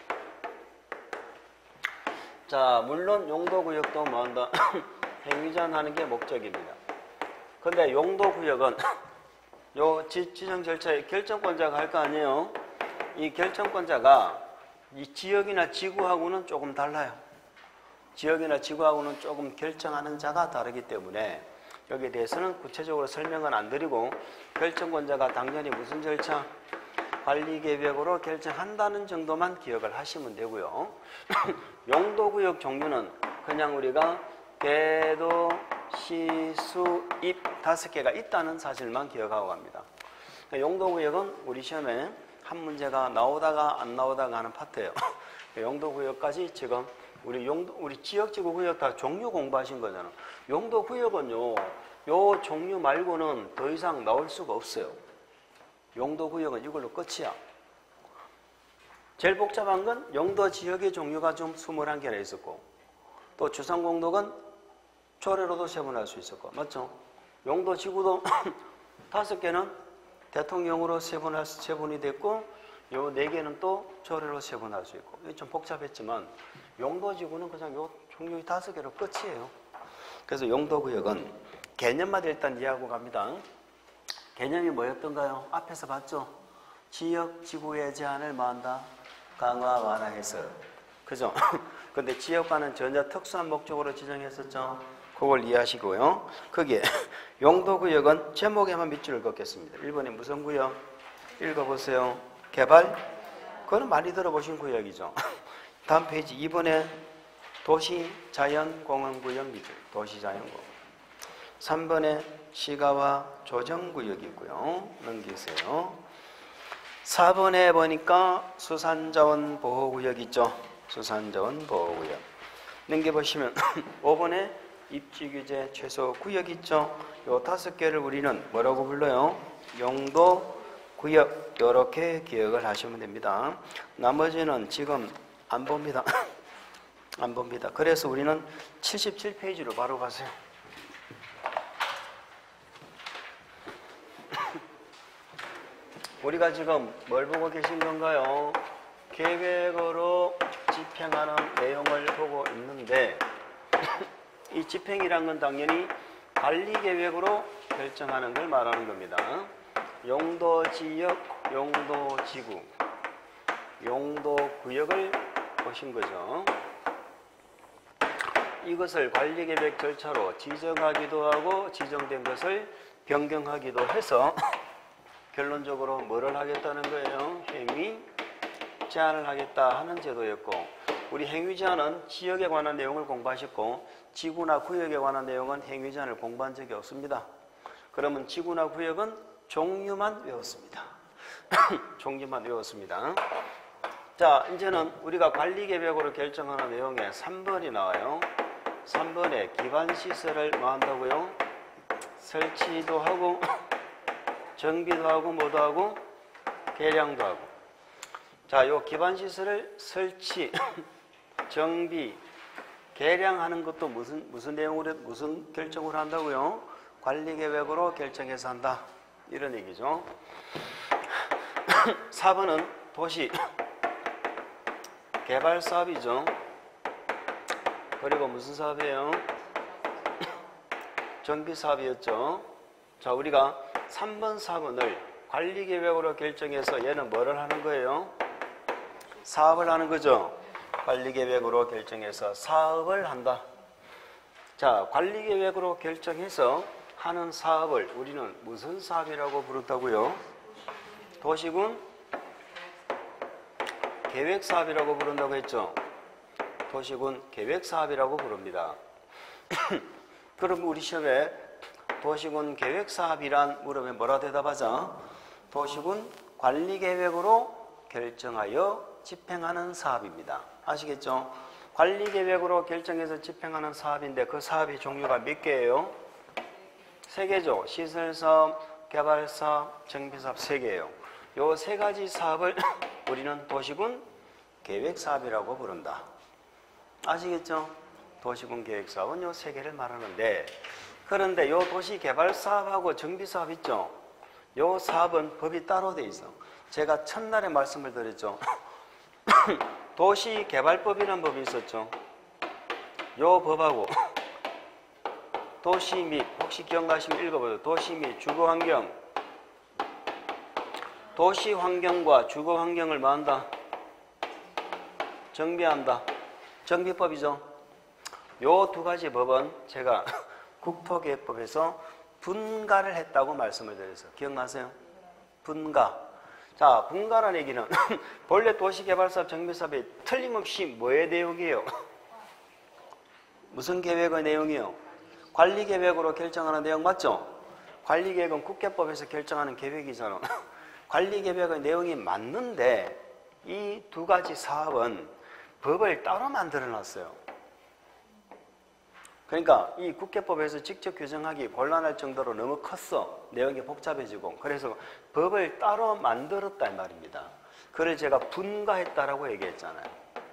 자, 물론 용도구역도 뭐한다? 행위제한하는 게 목적입니다. 근데 용도구역은 요 지, 지정 절차에 결정권자가 할 거 아니에요? 이 결정권자가 이 지역이나 지구하고는 조금 달라요. 지역이나 지구하고는 조금 결정하는 자가 다르기 때문에 여기에 대해서는 구체적으로 설명은 안 드리고 결정권자가 당연히 무슨 절차? 관리계획으로 결정한다는 정도만 기억을 하시면 되고요. 용도구역 종류는 그냥 우리가 대도, 시, 수, 입 다섯 개가 있다는 사실만 기억하고 갑니다. 용도구역은 우리 시험에 한 문제가 나오다가 안 나오다가 하는 파트예요. 용도구역까지 지금 우리 용도, 우리 지역지구 구역 다 종류 공부하신 거잖아. 용도구역은요, 요 종류 말고는 더 이상 나올 수가 없어요. 용도구역은 이걸로 끝이야. 제일 복잡한 건 용도 지역의 종류가 좀 스물한 개나 있었고, 또 주상공독은 조례로도 세분할 수 있었고, 맞죠? 용도 지구도 다섯 개는 대통령으로 세분할, 세분이 됐고, 요 네 개는 또 조례로 세분할 수 있고, 이게 좀 복잡했지만, 용도 지구는 그냥 요 종류 다섯 개로 끝이에요. 그래서 용도구역은 개념마다 일단 이해하고 갑니다. 개념이 뭐였던가요? 앞에서 봤죠? 지역 지구의 제한을 뭐한다? 강화 완화해서. 그죠? 근데 지역과는 전혀 특수한 목적으로 지정했었죠? 그걸 이해하시고요. 거기에 용도구역은 제목에만 밑줄을 긋겠습니다. 일 번에 무슨 구역? 읽어보세요. 개발? 그거는 많이 들어보신 구역이죠. 다음 페이지 이 번에 도시자연공원구역 밑줄. 도시자연공원. 삼 번에 시가와 조정구역이 있고요. 넘기세요. 사 번에 보니까 수산자원보호구역 있죠. 수산자원보호구역. 넘겨보시면 오 번에 입지규제 최소구역 있죠. 요 다섯 개를 우리는 뭐라고 불러요? 용도구역. 이렇게 기억을 하시면 됩니다. 나머지는 지금 안 봅니다. 안 봅니다. 그래서 우리는 칠십칠 페이지로 바로 가세요. 우리가 지금 뭘 보고 계신 건가요? 계획으로 집행하는 내용을 보고 있는데 이 집행이란 건 당연히 관리계획으로 결정하는 걸 말하는 겁니다. 용도지역, 용도지구, 용도구역을 보신 거죠. 이것을 관리계획 절차로 지정하기도 하고 지정된 것을 변경하기도 해서 결론적으로 뭐를 하겠다는 거예요? 행위 제한을 하겠다 하는 제도였고, 우리 행위 제한은 지역에 관한 내용을 공부하셨고 지구나 구역에 관한 내용은 행위 제한을 공부한 적이 없습니다. 그러면 지구나 구역은 종류만 외웠습니다. 종류만 외웠습니다. 자, 이제는 우리가 관리계획으로 결정하는 내용에 삼 번이 나와요. 삼 번에 기반시설을 뭐 한다고요? 설치도 하고 정비도 하고 뭐도 하고 개량도 하고. 자, 요 기반시설을 설치, 정비, 개량하는 것도 무슨 무슨 내용으로 무슨 결정을 한다고요? 관리계획으로 결정해서 한다. 이런 얘기죠. 사 번은 도시 개발 사업이죠. 그리고 무슨 사업이에요? 정비 사업이었죠. 자, 우리가 삼 번, 사 번을 관리계획으로 결정해서 얘는 뭐를 하는 거예요? 사업을 하는 거죠. 관리계획으로 결정해서 사업을 한다. 자, 관리계획으로 결정해서 하는 사업을 우리는 무슨 사업이라고 부른다고요? 도시군 계획사업이라고 부른다고 했죠. 도시군 계획사업이라고 부릅니다. 그럼 우리 시험에 도시군 계획사업이란 물으면 뭐라 대답하자? 도시군 관리계획으로 결정하여 집행하는 사업입니다. 아시겠죠? 관리계획으로 결정해서 집행하는 사업인데 그 사업의 종류가 몇 개예요? 세 개죠. 시설사업, 개발사업, 정비사업 세 개예요. 요 세 가지 사업을 우리는 도시군 계획사업이라고 부른다. 아시겠죠? 도시군 계획사업은 요 세 개를 말하는데, 그런데 요 도시개발사업하고 정비사업 있죠? 요 사업은 법이 따로 돼 있어. 제가 첫날에 말씀을 드렸죠. 도시개발법이라는 법이 있었죠. 요 법하고 도시 및, 혹시 기억나시면 읽어보세요. 도시 및 주거환경, 도시환경과 주거환경을 뭐 한다? 정비한다. 정비법이죠. 요 두 가지 법은 제가 국토계획법에서 분가를 했다고 말씀을 드렸어요. 기억나세요? 분가. 자, 분가라는 얘기는 본래 도시개발사업, 정비사업이 틀림없이 뭐의 내용이에요? 무슨 계획의 내용이요? 관리계획으로 결정하는 내용 맞죠? 관리계획은 국계법에서 결정하는 계획이잖아. 관리계획의 내용이 맞는데 이 두 가지 사업은 법을 따로 만들어 놨어요. 그러니까 이 국계법에서 직접 규정하기 곤란할 정도로 너무 컸어. 내용이 복잡해지고. 그래서 법을 따로 만들었다 이 말입니다. 그걸 제가 분가했다라고 얘기했잖아요.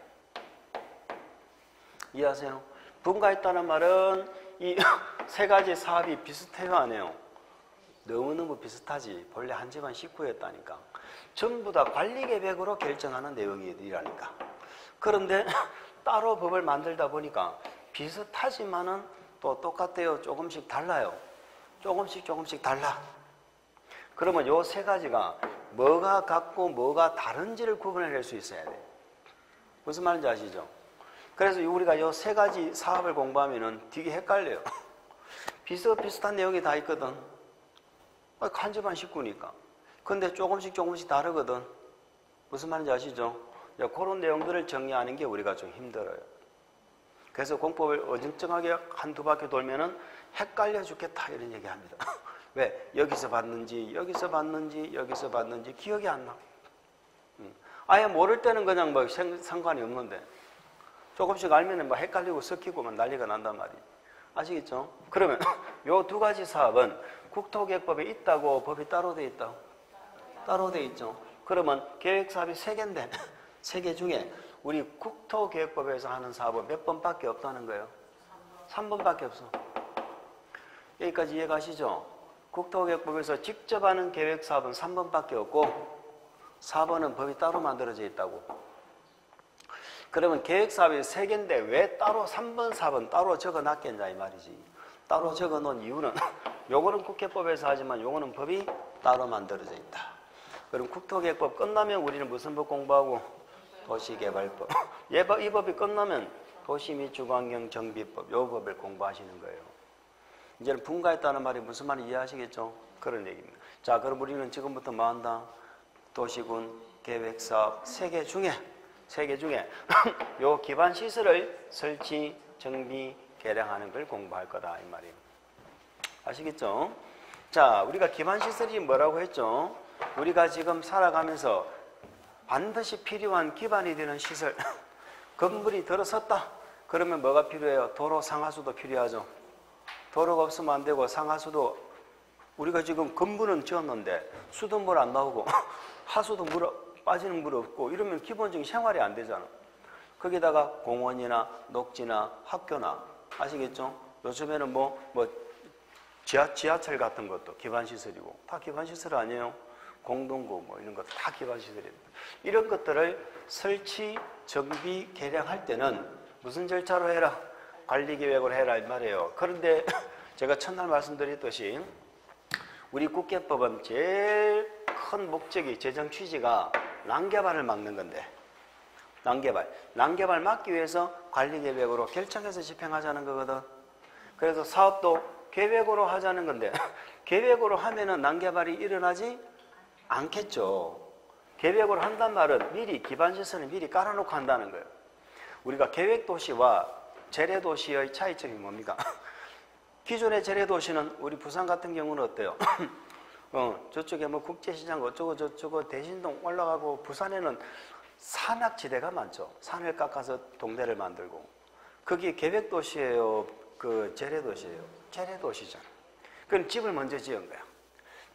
이해하세요? 분가했다는 말은 이 세 가지 사업이 비슷해요, 안 해요? 너무너무 비슷하지. 본래 한 집안 식구였다니까. 전부 다 관리계획으로 결정하는 내용이라니까. 그런데 따로 법을 만들다 보니까 비슷하지만은 또 똑같아요. 조금씩 달라요. 조금씩 조금씩 달라. 그러면 요 세 가지가 뭐가 같고 뭐가 다른지를 구분해낼 수 있어야 돼. 무슨 말인지 아시죠? 그래서 우리가 요 세 가지 사업을 공부하면은 되게 헷갈려요. 비슷비슷한 내용이 다 있거든. 한 집안 식구니까. 근데 조금씩 조금씩 다르거든. 무슨 말인지 아시죠? 그런 내용들을 정리하는 게 우리가 좀 힘들어요. 그래서 공법을 어정쩡하게 한두 바퀴 돌면은 헷갈려 죽겠다 이런 얘기 합니다. 왜? 여기서 봤는지 여기서 봤는지 여기서 봤는지 기억이 안 나. 아예 모를 때는 그냥 뭐 상관이 없는데 조금씩 알면은 뭐 헷갈리고 섞이고 막 난리가 난단 말이에요. 아시겠죠? 그러면 요 두 가지 사업은 국토계획법에 있다고 법이 따로 돼 있다고? 따로 돼 있죠. 그러면 계획사업이 세 개인데 세 개 중에 우리 국토계획법에서 하는 사업은 몇 번밖에 없다는 거예요? 삼 번밖에 없어. 여기까지 이해가시죠? 국토계획법에서 직접 하는 계획사업은 삼 번밖에 없고 사 번은 법이 따로 만들어져 있다고. 그러면 계획사업이 세 개인데 왜 따로 삼 번, 사 번 따로 적어놨겠냐 이 말이지. 따로 적어놓은 이유는 요거는 국회법에서 하지만 요거는 법이 따로 만들어져 있다. 그럼 국토계획법 끝나면 우리는 무슨 법 공부하고? 도시개발법. 이 법이 끝나면 도시 및 주거환경 정비법, 요 법을 공부하시는 거예요. 이제는 분가했다는 말이 무슨 말인지 이해하시겠죠? 그런 얘기입니다. 자, 그럼 우리는 지금부터 뭐 한다? 도시군 계획사업 세 개 중에 세 개 중에 요 기반 시설을 설치, 정비, 개량하는 걸 공부할 거다 이 말이에요. 아시겠죠? 자, 우리가 기반 시설이 뭐라고 했죠? 우리가 지금 살아가면서 반드시 필요한 기반이 되는 시설. 건물이 들어섰다. 그러면 뭐가 필요해요? 도로 상하수도 필요하죠. 도로가 없으면 안 되고 상하수도 우리가 지금 건물은 지었는데 수돗물 안 나오고 하수도 물 빠지는 물 없고 이러면 기본적인 생활이 안 되잖아. 거기다가 공원이나 녹지나 학교나 아시겠죠? 요즘에는 뭐, 뭐 지하, 지하철 같은 것도 기반시설이고 다 기반시설 아니에요? 공동구 뭐 이런 것도 다 기반시설입니다. 이런 것들을 설치, 정비, 개량할 때는 무슨 절차로 해라? 관리계획을 해라 이 말이에요. 그런데 제가 첫날 말씀드렸듯이 우리 국계법은 제일 큰 목적이 재정 취지가 난개발을 막는 건데 난개발. 난개발 막기 위해서 관리계획으로 결정해서 집행하자는 거거든. 그래서 사업도 계획으로 하자는 건데 계획으로 하면은 난개발이 일어나지 않겠죠. 계획으로 한단 말은 미리 기반시설을 미리 깔아놓고 한다는 거예요. 우리가 계획도시와 재래도시의 차이점이 뭡니까? 기존의 재래도시는 우리 부산 같은 경우는 어때요? 어, 저쪽에 뭐 국제시장 어쩌고 저쩌고 대신동 올라가고 부산에는 산악지대가 많죠. 산을 깎아서 동네를 만들고. 그게 계획도시예요? 그 재래도시예요? 재래도시잖아. 그럼 집을 먼저 지은 거야.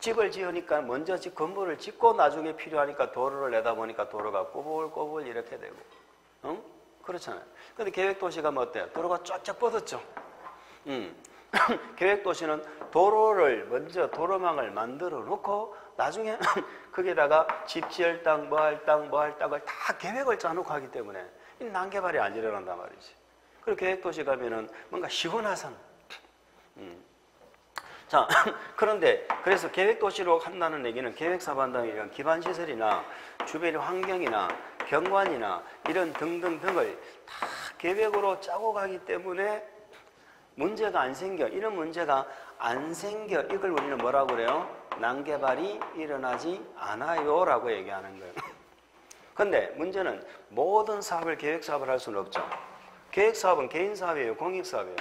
집을 지으니까 먼저 집 건물을 짓고 나중에 필요하니까 도로를 내다 보니까 도로가 꼬불꼬불 이렇게 되고, 응? 그렇잖아요. 근데 계획도시가 뭐 어때요? 도로가 쫙쫙 뻗었죠. 음. 계획도시는 도로를 먼저 도로망을 만들어 놓고 나중에 거기다가 집 지을 땅, 뭐 할 땅, 뭐 할 땅을 다 계획을 짜놓고 하기 때문에 이 난개발이 안 일어난단 말이지. 그리고 계획도시 가면은 뭔가 시원하잖아. 음. 자, 그런데 그래서 계획도시로 한다는 얘기는 계획사업 한다는 얘기는 기반시설이나 주변의 환경이나 경관이나 이런 등등 등을 다 계획으로 짜고 가기 때문에 문제가 안 생겨. 이런 문제가 안 생겨. 이걸 우리는 뭐라고 그래요? 난개발이 일어나지 않아요 라고 얘기하는 거예요. 근데 문제는 모든 사업을 계획사업을 할 수는 없죠. 계획사업은 개인사업이에요? 공익사업이에요?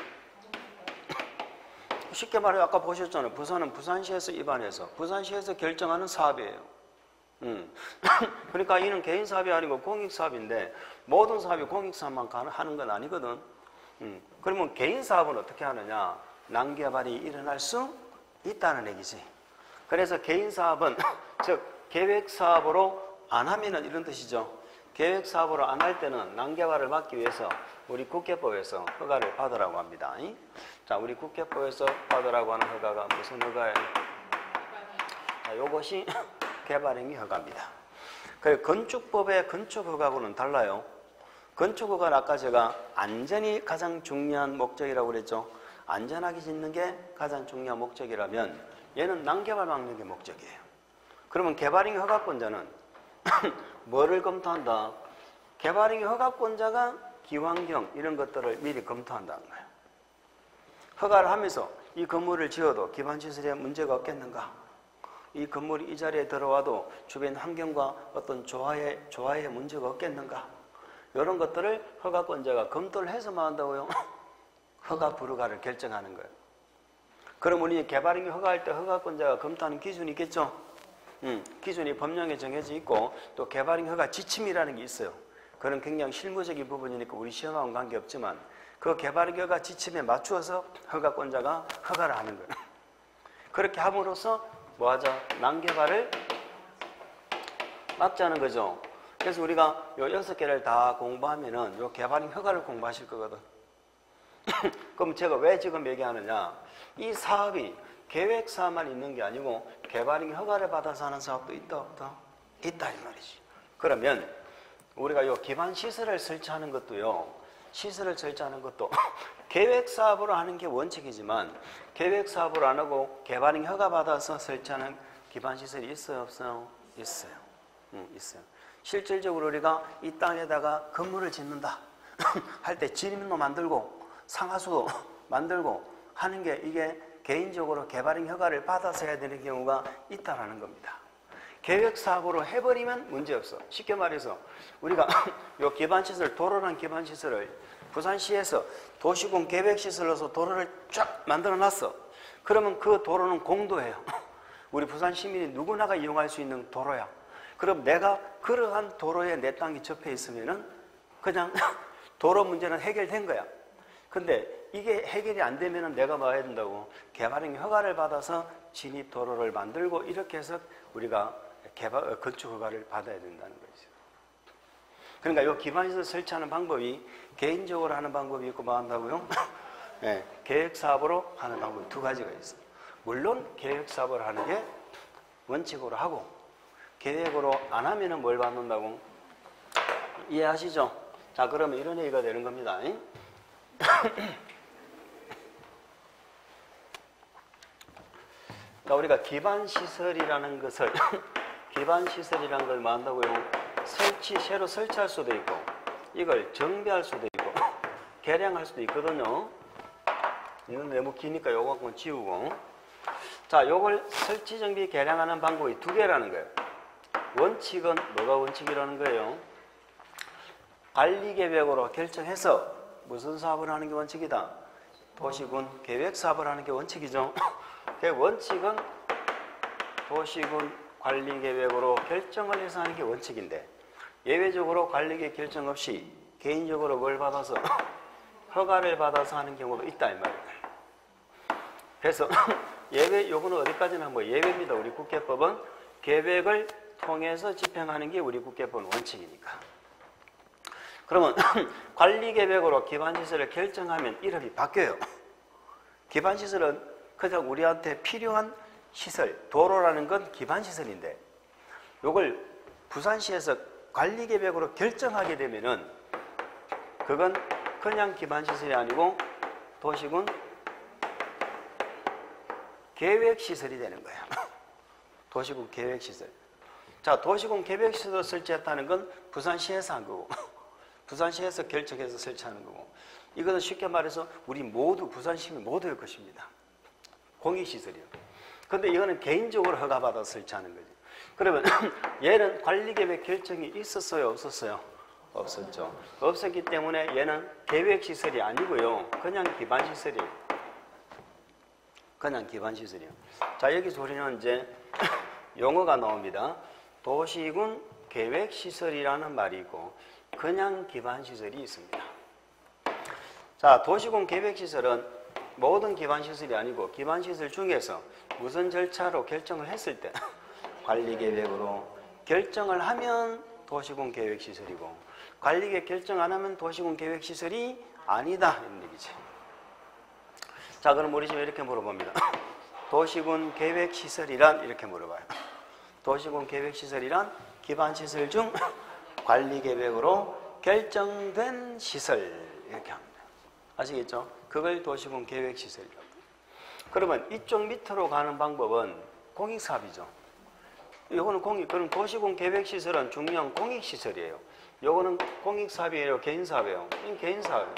쉽게 말해 아까 보셨잖아요. 부산은 부산시에서 입안해서 부산시에서 결정하는 사업이에요. 음. 그러니까 이는 개인사업이 아니고 공익사업인데 모든 사업이 공익사업만 하는 건 아니거든. 음. 그러면 개인사업은 어떻게 하느냐? 난개발이 일어날 수 있다는 얘기지. 그래서 개인사업은 즉 계획사업으로 안 하면은 이런 뜻이죠. 계획사업으로 안 할 때는 난개발을 막기 위해서 우리 국회법에서 허가를 받으라고 합니다. 자, 우리 국회법에서 받으라고 하는 허가가 무슨 허가예요? 자, 요것이 개발행위 허가입니다. 그리고 건축법의 건축허가하고는 달라요. 건축허가는 아까 제가 안전이 가장 중요한 목적이라고 그랬죠. 안전하게 짓는 게 가장 중요한 목적이라면 얘는 난개발 막는 게 목적이에요. 그러면 개발행위 허가권자는 뭐를 검토한다? 개발행위 허가권자가 기환경 이런 것들을 미리 검토한다는 거예요. 허가를 하면서 이 건물을 지어도 기반시설에 문제가 없겠는가? 이 건물이 이 자리에 들어와도 주변 환경과 어떤 조화에, 조화에 문제가 없겠는가? 이런 것들을 허가권자가 검토를 해서만 한다고요. 허가 불허가를 결정하는 거예요. 그럼 우리 개발행위 허가할 때 허가권자가 검토하는 기준이 있겠죠? 음, 기준이 법령에 정해져 있고 또 개발행위 허가 지침이라는 게 있어요. 그런 굉장히 실무적인 부분이니까 우리 시험하고는 관계없지만 그 개발행위 허가 지침에 맞추어서 허가권자가 허가를 하는 거예요. 그렇게 함으로써 뭐하자? 난개발을 막자는 거죠. 그래서 우리가 요 여섯 개를 다 공부하면은 요 개발행위 허가를 공부하실 거거든. 그럼 제가 왜 지금 얘기하느냐? 이 사업이 계획사업만 있는 게 아니고 개발행위 허가를 받아서 하는 사업도 있다 없다? 있다 이 말이지. 그러면 우리가 요 기반 시설을 설치하는 것도요. 시설을 설치하는 것도 계획사업으로 하는 게 원칙이지만 계획사업으로 안 하고 개발행위 허가 받아서 설치하는 기반 시설이 있어요 없어요? 있어요. 응, 있어요. 실질적으로 우리가 이 땅에다가 건물을 짓는다 할 때 진입로 만들고 상하수도 만들고 하는 게 이게 개인적으로 개발행위 허가를 받아서 해야 되는 경우가 있다라는 겁니다. 계획사업으로 해버리면 문제없어. 쉽게 말해서 우리가 요 기반시설, 도로란 기반시설을 부산시에서 도시공 계획시설로서 도로를 쫙 만들어놨어. 그러면 그 도로는 공도예요. 우리 부산 시민이 누구나가 이용할 수 있는 도로야. 그럼 내가 그러한 도로에 내 땅이 접해 있으면은 그냥 도로 문제는 해결된 거야. 근데 이게 해결이 안 되면은 내가 뭐 해야 된다고? 개발행위 허가를 받아서 진입 도로를 만들고 이렇게 해서 우리가 개발, 건축 허가를 받아야 된다는 거죠. 그러니까 이 기반시설 설치하는 방법이 개인적으로 하는 방법이 있고 뭐 한다고요? 네, 계획사업으로 하는 방법이 두 가지가 있어요. 물론 계획사업을 하는 게 원칙으로 하고 계획으로 안 하면은 뭘 받는다고? 이해하시죠? 자, 그러면 이런 얘기가 되는 겁니다. 그러니까 우리가 기반시설이라는 것을 기반시설이라는 걸 뭐 한다고요? 설치, 새로 설치할 수도 있고 이걸 정비할 수도 있고 개량할 수도 있거든요. 이건 너무 기니까 요거 한번 지우고 자, 요걸 설치, 정비, 개량하는 방법이 두 개라는 거예요. 원칙은 뭐가 원칙이라는 거예요? 관리계획으로 결정해서 무슨 사업을 하는 게 원칙이다? 도시군 계획사업을 하는 게 원칙이죠. 그 원칙은 도시군 관리계획으로 결정을 해서 하는 게 원칙인데 예외적으로 관리계획 결정 없이 개인적으로 뭘 받아서 허가를 받아서 하는 경우도 있다 이 말이에요. 그래서 예외, 요거는 어디까지나 뭐 예외입니다. 우리 국회법은 계획을 통해서 집행하는 게 우리 국회법 원칙이니까. 그러면 관리계획으로 기반시설을 결정하면 이름이 바뀌어요. 기반시설은 그냥 우리한테 필요한 시설, 도로라는 건 기반시설인데 요걸 부산시에서 관리계획으로 결정하게 되면은 그건 그냥 기반시설이 아니고 도시군 계획시설이 되는 거예요. 도시군 계획시설. 자, 도시군 계획시설을 설치했다는 건 부산시에서 한 거고 부산시에서 결정해서 설치하는 거고 이것은 쉽게 말해서 우리 모두 부산시민 모두의 것입니다. 공익시설이요. 근데 이거는 개인적으로 허가받아 설치하는 거죠. 그러면 얘는 관리계획 결정이 있었어요? 없었어요? 없었죠. 없었기 때문에 얘는 계획시설이 아니고요. 그냥 기반시설이에요. 그냥 기반시설이에요. 자, 여기서 우리는 이제 용어가 나옵니다. 도시군 계획시설이라는 말이 있고 그냥 기반시설이 있습니다. 자, 도시군 계획시설은 모든 기반시설이 아니고 기반시설 중에서 무슨 절차로 결정을 했을 때 관리계획으로 결정을 하면 도시군 계획시설이고 관리계획 결정 안 하면 도시군 계획시설이 아니다 이런 얘기지. 자, 그럼 우리 지금 이렇게 물어봅니다. 도시군 계획시설이란 이렇게 물어봐요. 도시군 계획시설이란 기반시설 중 관리계획으로 결정된 시설 이렇게 합니다. 아시겠죠? 그걸 도시군 계획시설이라고. 그러면 이쪽 밑으로 가는 방법은 공익사업이죠. 요거는 공익, 그럼 도시군 계획시설은 중요한 공익시설이에요. 요거는 공익사업이에요, 개인사업이에요? 개인사업이에요.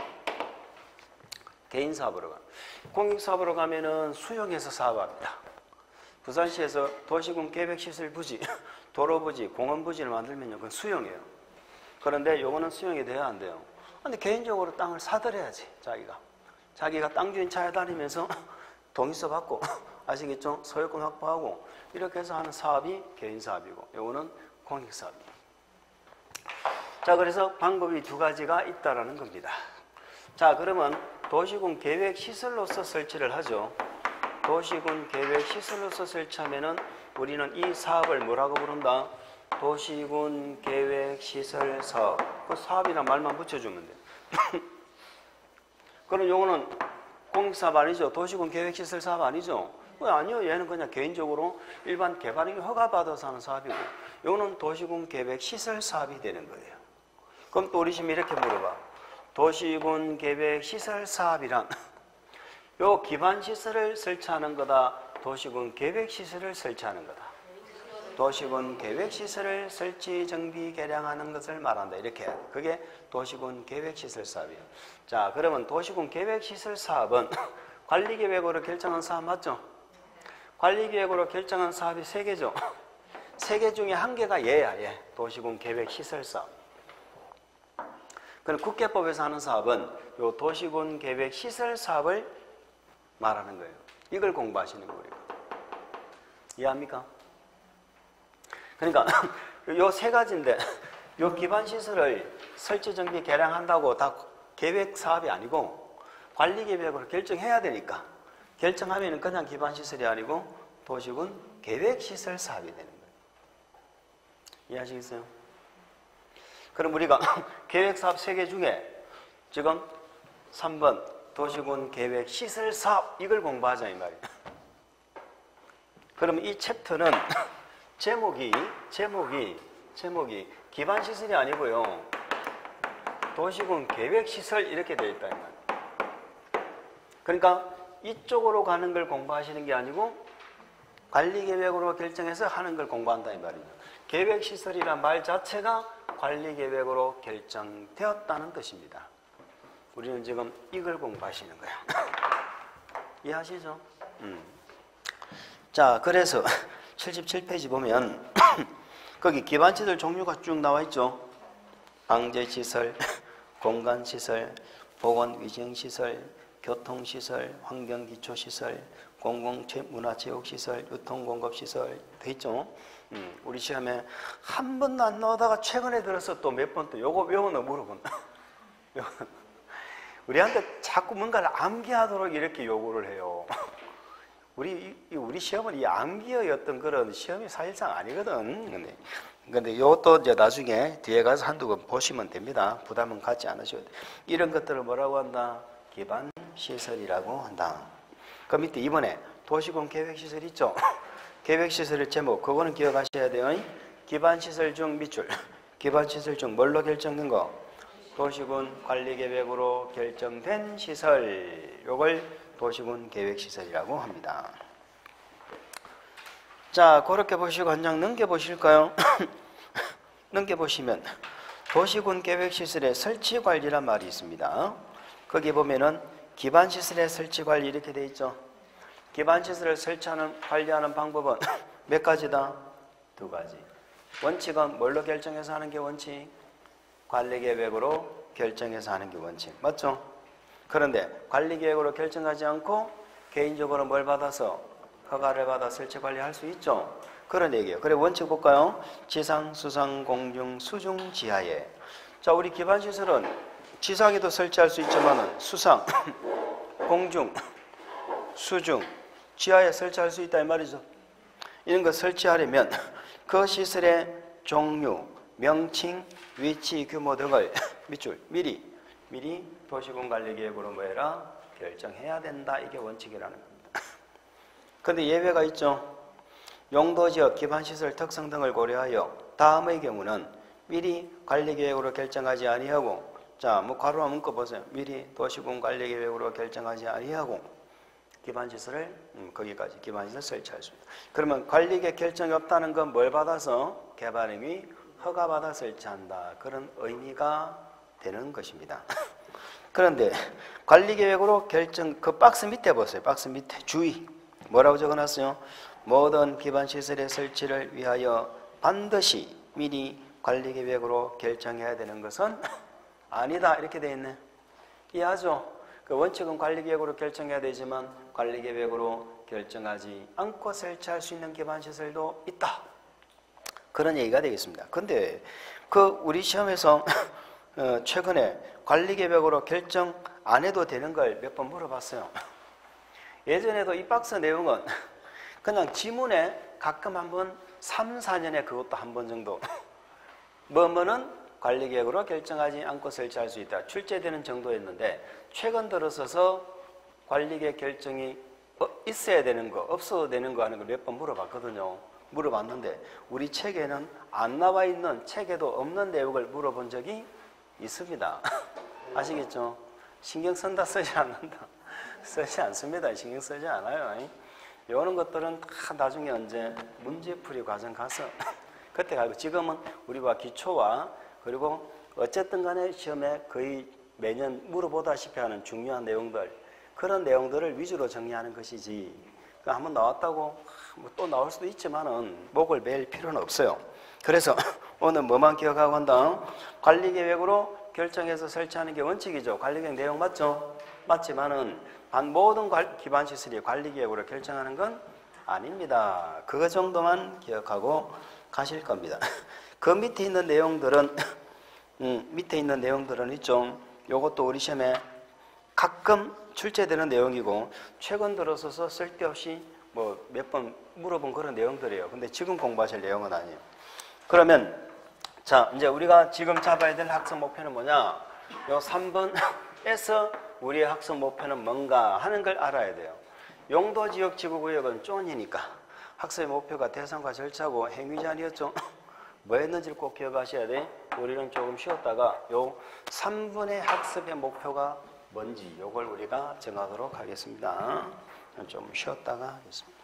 개인사업으로 가. 공익사업으로 가면은 수용해서 사업합니다. 부산시에서 도시군 계획시설 부지, 도로부지, 공원부지를 만들면요, 그건 수용이에요. 그런데 요거는 수용이 돼야 안 돼요. 근데 개인적으로 땅을 사들여야지, 자기가. 자기가 땅 주인 찾아다니면서 동의서 받고, 아시겠죠? 소유권 확보하고, 이렇게 해서 하는 사업이 개인사업이고, 요거는 공익사업이에요. 자, 그래서 방법이 두 가지가 있다라는 겁니다. 자, 그러면 도시군 계획시설로서 설치를 하죠. 도시군 계획시설로서 설치하면은 우리는 이 사업을 뭐라고 부른다? 도시군 계획시설 사업. 그 사업이란 말만 붙여주면 돼. 그럼 요거는 공익사업 아니죠? 도시군 계획시설 사업 아니죠? 왜 아니요? 얘는 그냥 개인적으로 일반 개발행위 허가받아서 하는 사업이고 요거는 도시군 계획시설 사업이 되는 거예요. 그럼 또 우리 지금 이렇게 물어봐. 도시군 계획시설 사업이란 요 기반시설을 설치하는 거다. 도시군 계획시설을 설치하는 거다. 도시군 계획시설을 설치, 정비, 개량하는 것을 말한다. 이렇게 해야 돼. 그게 도시군 계획시설 사업이에요. 자, 그러면 도시군 계획시설 사업은 관리계획으로 결정한 사업 맞죠? 관리계획으로 결정한 사업이 세 개죠. 세 개 중에 한 개가 얘야, 얘. 도시군 계획시설 사업. 그럼 국회법에서 하는 사업은 요 도시군 계획시설 사업을 말하는 거예요. 이걸 공부하시는 거예요. 이해합니까? 그러니까 요 세 가지인데 요 기반시설을 설치, 정비, 개량한다고 다 계획 사업이 아니고 관리계획으로 결정해야 되니까 결정하면 그냥 기반시설이 아니고 도시군 계획시설 사업이 되는 거예요. 이해하시겠어요? 그럼 우리가 계획사업 세 개 중에 지금 삼 번 도시군 계획시설 사업 이걸 공부하자 이 말이에요. 그럼 이 챕터는 제목이 제목이 제목이 기반시설이 아니고요. 도시군 계획시설 이렇게 되어 있다 이 말이에요. 그러니까 이쪽으로 가는 걸 공부하시는 게 아니고 관리계획으로 결정해서 하는 걸 공부한다 이 말이에요. 계획시설이란 말 자체가 관리계획으로 결정되었다는 뜻입니다. 우리는 지금 이걸 공부하시는 거예요. 이해하시죠? 음. 자, 그래서 칠십칠 페이지 보면 거기 기반시설 종류가 쭉 나와 있죠. 방제시설, 공간시설, 보건위생시설, 교통시설, 환경기초시설, 공공문화체육시설, 유통공급시설 돼 있죠. 음, 우리 시험에 한 번도 안 나오다가 최근에 들어서 또 몇 번 또 요거 외워놓 물어본다. 우리한테 자꾸 뭔가를 암기하도록 이렇게 요구를 해요. 우리 우리 시험은 이 암기의 어떤 그런 시험이 사실상 아니거든. 근데 근데 이것도 이제 나중에 뒤에 가서 한두 번 보시면 됩니다. 부담은 갖지 않으셔도 돼. 이런 것들을 뭐라고 한다? 기반 시설이라고 한다. 그 밑에 이번에 도시군 계획 시설 있죠? 계획 시설의 제목 그거는 기억하셔야 돼요. 기반 시설 중 밑줄. 기반 시설 중 뭘로 결정된 거? 도시군 관리 계획으로 결정된 시설. 요걸 도시군 계획 시설이라고 합니다. 자, 그렇게 보시고 한 장 넘겨 보실까요? 넘겨 보시면 도시군 계획 시설의 설치 관리란 말이 있습니다. 거기 보면은 기반 시설의 설치 관리 이렇게 돼 있죠. 기반 시설을 설치하는 관리하는 방법은 몇 가지다? 두 가지. 원칙은 뭘로 결정해서 하는 게 원칙? 관리 계획으로 결정해서 하는 게 원칙. 맞죠? 그런데 관리 계획으로 결정하지 않고 개인적으로 뭘 받아서 허가를 받아 설치 관리할 수 있죠. 그런 얘기예요. 그래 원칙 볼까요? 지상, 수상, 공중, 수중, 지하에. 자, 우리 기반 시설은 지상에도 설치할 수 있지만은 수상, 공중, 수중, 지하에 설치할 수 있다 이 말이죠. 이런 거 설치하려면 그 시설의 종류, 명칭, 위치, 규모 등을 밑줄 미리 미리 도시군 관리 계획으로 뭐 해라? 결정해야 된다. 이게 원칙이라는 겁니다. 근데 예외가 있죠. 용도 지역, 기반 시설 특성 등을 고려하여 다음의 경우는 미리 관리 계획으로 결정하지 아니하고 자, 뭐 괄호와 문구 보세요. 미리 도시군 관리 계획으로 결정하지 아니하고 기반 시설을 음, 거기까지 기반 시설 설치할 수 있다. 그러면 관리 계획 결정이 없다는 건 뭘 받아서 개발행위 허가 받아 설치한다. 그런 의미가 되는 것입니다. 그런데 관리 계획으로 결정 그 박스 밑에 보세요. 박스 밑에 주의. 뭐라고 적어놨어요? 모든 기반 시설의 설치를 위하여 반드시 미리 관리 계획으로 결정해야 되는 것은 아니다. 이렇게 돼 있네. 이해하죠? 그 원칙은 관리 계획으로 결정해야 되지만 관리 계획으로 결정하지 않고 설치할 수 있는 기반 시설도 있다. 그런 얘기가 되겠습니다. 근데 그 우리 시험에서 어, 최근에 관리 계획으로 결정 안 해도 되는 걸 몇 번 물어봤어요. 예전에도 이 박스 내용은 그냥 지문에 가끔 한번 삼, 사 년에 그것도 한 번 정도 뭐뭐는 관리 계획으로 결정하지 않고 설치할 수 있다. 출제되는 정도였는데 최근 들어서서 관리 계획 결정이 있어야 되는 거, 없어도 되는 거 하는 걸 몇 번 물어봤거든요. 물어봤는데 우리 책에는 안 나와 있는 책에도 없는 내용을 물어본 적이 있습니다. 아시겠죠? 신경 쓴다 쓰지 않는다. 쓰지 않습니다. 신경 쓰지 않아요. 이런 것들은 다 나중에 언제 문제풀이 과정 가서 그때 가고 지금은 우리가 기초와 그리고 어쨌든 간에 시험에 거의 매년 물어보다시피 하는 중요한 내용들 그런 내용들을 위주로 정리하는 것이지 한번 나왔다고 뭐 또 나올 수도 있지만은 목을 맬 필요는 없어요. 그래서 오늘 뭐만 기억하고 한다? 관리 계획으로 결정해서 설치하는 게 원칙이죠. 관리 계획 내용 맞죠? 맞지만은 반 모든 기반 시설이 관리 계획으로 결정하는 건 아닙니다. 그거 정도만 기억하고 가실 겁니다. 그 밑에 있는 내용들은 음, 밑에 있는 내용들은 있죠. 요것도 우리 시험에 가끔 출제되는 내용이고 최근 들어서서 쓸데없이 뭐 몇 번 물어본 그런 내용들이에요. 근데 지금 공부하실 내용은 아니에요. 그러면 자 이제 우리가 지금 잡아야 될 학습 목표는 뭐냐? 요 삼 번에서 우리의 학습 목표는 뭔가 하는 걸 알아야 돼요. 용도 지역 지구구역은 쫀이니까 학습의 목표가 대상과 절차고 행위자 아니었죠? 뭐 했는지를 꼭 기억하셔야 돼. 우리는 조금 쉬었다가 요 삼 분의 학습의 목표가 뭔지 요걸 우리가 정하도록 하겠습니다. 좀 쉬었다가 하겠습니다.